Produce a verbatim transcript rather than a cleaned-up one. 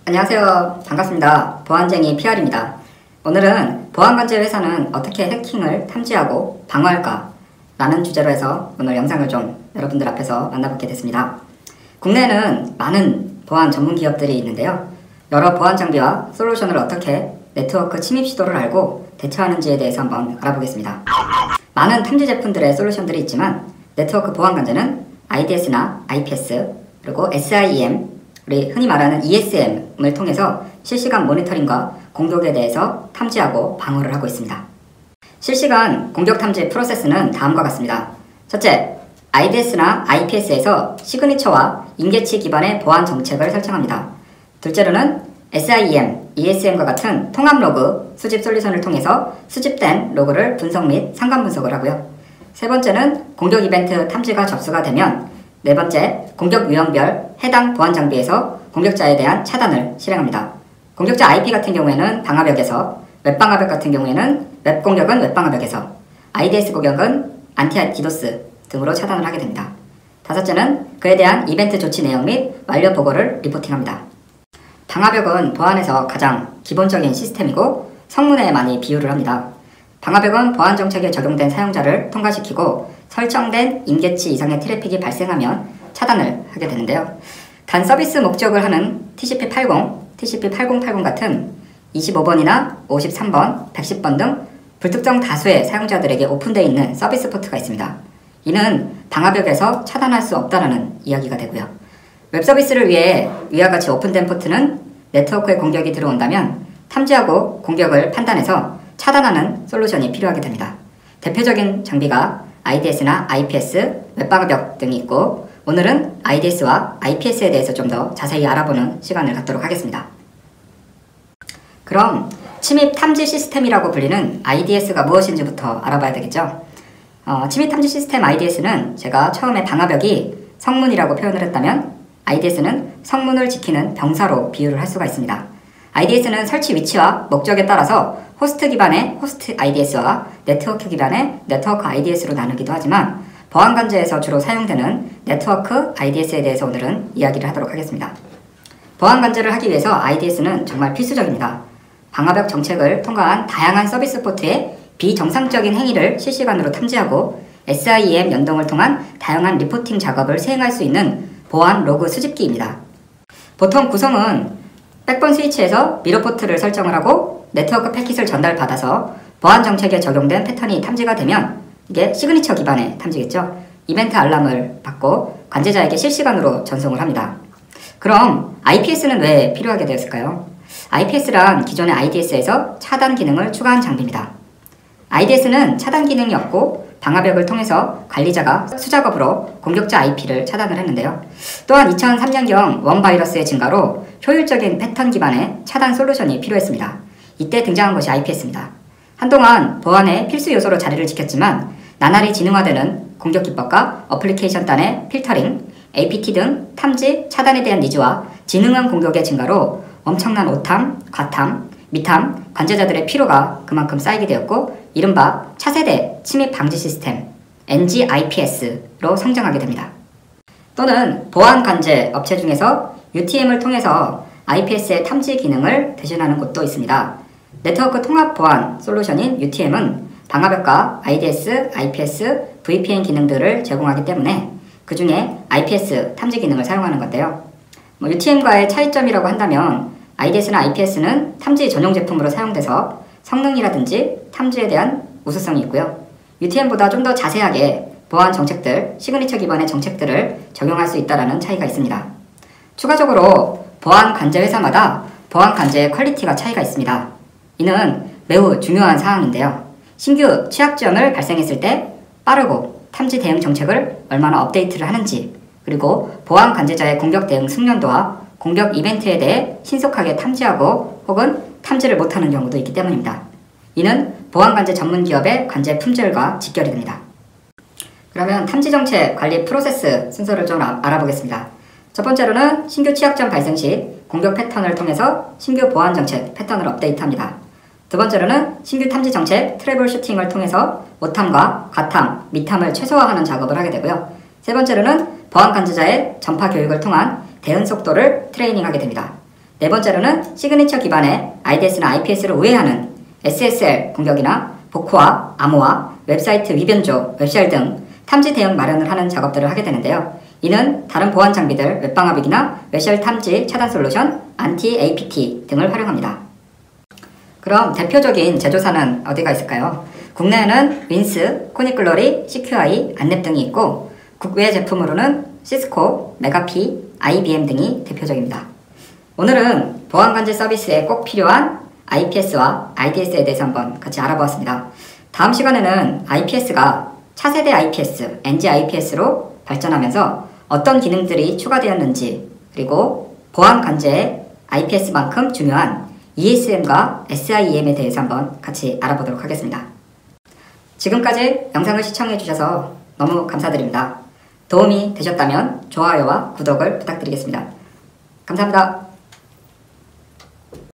안녕하세요. 반갑습니다. 보안쟁이 피알입니다. 오늘은 보안관제 회사는 어떻게 해킹을 탐지하고 방어할까? 라는 주제로 해서 오늘 영상을 좀 여러분들 앞에서 만나보게 됐습니다. 국내에는 많은 보안 전문 기업들이 있는데요. 여러 보안 장비와 솔루션을 어떻게 네트워크 침입 시도를 알고 대처하는지에 대해서 한번 알아보겠습니다. 많은 탐지 제품들의 솔루션들이 있지만 네트워크 보안관제는 아이디에스나 아이피에스 그리고 에스아이엠 우리 흔히 말하는 이에스엠을 통해서 실시간 모니터링과 공격에 대해서 탐지하고 방어를 하고 있습니다. 실시간 공격 탐지 프로세스는 다음과 같습니다. 첫째, 아이디에스나 아이피에스에서 시그니처와 인계치 기반의 보안 정책을 설정합니다. 둘째로는 에스아이엠, 이에스엠과 같은 통합 로그 수집 솔루션을 통해서 수집된 로그를 분석 및 상관 분석을 하고요. 세 번째는 공격 이벤트 탐지가 접수가 되면 네 번째, 공격 유형별 해당 보안 장비에서 공격자에 대한 차단을 실행합니다. 공격자 아이피 같은 경우에는 방화벽에서, 웹방화벽 같은 경우에는 웹 공격은 웹방화벽에서, 아이디에스 공격은 안티 디도스 등으로 차단을 하게 됩니다. 다섯째는 그에 대한 이벤트 조치 내용 및 완료 보고를 리포팅합니다. 방화벽은 보안에서 가장 기본적인 시스템이고 성문에 많이 비유를 합니다. 방화벽은 보안 정책에 적용된 사용자를 통과시키고 설정된 인계치 이상의 트래픽이 발생하면 차단을 하게 되는데요. 간 서비스 목적을 하는 티씨피 팔십, 티씨피 팔공팔공 같은 이십오 번이나 오십삼 번, 백십 번 등 불특정 다수의 사용자들에게 오픈되어 있는 서비스 포트가 있습니다. 이는 방화벽에서 차단할 수 없다는 이야기가 되고요. 웹 서비스를 위해 위와 같이 오픈된 포트는 네트워크에 공격이 들어온다면 탐지하고 공격을 판단해서 차단하는 솔루션이 필요하게 됩니다. 대표적인 장비가 아이디에스나 아이피에스, 웹방화벽 등이 있고 오늘은 아이디에스와 아이피에스에 대해서 좀 더 자세히 알아보는 시간을 갖도록 하겠습니다. 그럼 침입 탐지 시스템이라고 불리는 아이디에스가 무엇인지부터 알아봐야 되겠죠. 어, 침입 탐지 시스템 아이디에스는 제가 처음에 방화벽이 성문이라고 표현을 했다면 아이디에스는 성문을 지키는 병사로 비유를 할 수가 있습니다. 아이디에스는 설치 위치와 목적에 따라서 호스트 기반의 호스트 아이디에스와 네트워크 기반의 네트워크 아이디에스로 나누기도 하지만 보안관제에서 주로 사용되는 네트워크 아이디에스에 대해서 오늘은 이야기를 하도록 하겠습니다. 보안관제를 하기 위해서 아이디에스는 정말 필수적입니다. 방화벽 정책을 통과한 다양한 서비스 포트의 비정상적인 행위를 실시간으로 탐지하고 에스아이엠 연동을 통한 다양한 리포팅 작업을 수행할 수 있는 보안 로그 수집기입니다. 보통 구성은 백본 스위치에서 미러 포트를 설정을 하고 네트워크 패킷을 전달받아서 보안 정책에 적용된 패턴이 탐지가 되면 이게 시그니처 기반의 탐지겠죠. 이벤트 알람을 받고 관제자에게 실시간으로 전송을 합니다. 그럼 아이피에스는 왜 필요하게 되었을까요? 아이피에스란 기존의 아이디에스에서 차단 기능을 추가한 장비입니다. 아이디에스는 차단 기능이 없고 방화벽을 통해서 관리자가 수작업으로 공격자 아이피를 차단을 했는데요. 또한 이천삼 년경 원바이러스의 증가로 효율적인 패턴 기반의 차단 솔루션이 필요했습니다. 이때 등장한 것이 아이피에스입니다. 한동안 보안의 필수 요소로 자리를 지켰지만 나날이 지능화되는 공격 기법과 어플리케이션 단의 필터링, 에이피티 등 탐지, 차단에 대한 니즈와 지능한 공격의 증가로 엄청난 오탐, 과탐, 미탐, 관제자들의 피로가 그만큼 쌓이게 되었고 이른바 차세대 침입 방지 시스템 엔지아이피에스로 성장하게 됩니다. 또는 보안 관제 업체 중에서 유티엠을 통해서 아이피에스의 탐지 기능을 대신하는 곳도 있습니다. 네트워크 통합 보안 솔루션인 유티엠은 방화벽과 아이디에스, 아이피에스, 브이피엔 기능들을 제공하기 때문에 그 중에 아이피에스 탐지 기능을 사용하는 건데요. 뭐 유티엠과의 차이점이라고 한다면 아이디에스나 아이피에스는 탐지 전용 제품으로 사용돼서 성능이라든지 탐지에 대한 우수성이 있고요. 유티엠보다 좀 더 자세하게 보안 정책들, 시그니처 기반의 정책들을 적용할 수 있다는 차이가 있습니다. 추가적으로 보안 관제 회사마다 보안 관제의 퀄리티가 차이가 있습니다. 이는 매우 중요한 사항인데요. 신규 취약점을 발생했을 때 빠르고 탐지 대응 정책을 얼마나 업데이트를 하는지 그리고 보안 관제자의 공격 대응 숙련도와 공격 이벤트에 대해 신속하게 탐지하고 혹은 탐지를 못하는 경우도 있기 때문입니다. 이는 보안관제 전문기업의 관제 품질과 직결이 됩니다. 그러면 탐지정책 관리 프로세스 순서를 좀 알아보겠습니다. 첫 번째로는 신규 취약점 발생 시 공격 패턴을 통해서 신규 보안정책 패턴을 업데이트합니다. 두 번째로는 신규 탐지정책 트래블 슈팅을 통해서 오탐과 과탐, 미탐을 최소화하는 작업을 하게 되고요. 세 번째로는 보안 관제자의 전파 교육을 통한 대응 속도를 트레이닝하게 됩니다. 네 번째로는 시그니처 기반의 아이디에스나 아이피에스를 우회하는 에스에스엘 공격이나 보코와 암호화, 웹사이트 위변조, 웹쉘 등 탐지 대응 마련을 하는 작업들을 하게 되는데요. 이는 다른 보안 장비들, 웹방화벽이나 웹쉘 탐지 차단 솔루션, 안티 에이피티 등을 활용합니다. 그럼 대표적인 제조사는 어디가 있을까요? 국내에는 윈스, 코닉글로리, 씨큐아이, 안랩 등이 있고 국외 제품으로는 시스코, 메가피, 아이비엠 등이 대표적입니다. 오늘은 보안관제 서비스에 꼭 필요한 아이피에스와 아이디에스에 대해서 한번 같이 알아보았습니다. 다음 시간에는 아이피에스가 차세대 아이피에스, 엔지 아이피에스로 발전하면서 어떤 기능들이 추가되었는지, 그리고 보안관제의 아이피에스만큼 중요한 이에스엠과 에스아이엠에 대해서 한번 같이 알아보도록 하겠습니다. 지금까지 영상을 시청해주셔서 너무 감사드립니다. 도움이 되셨다면 좋아요와 구독을 부탁드리겠습니다. 감사합니다.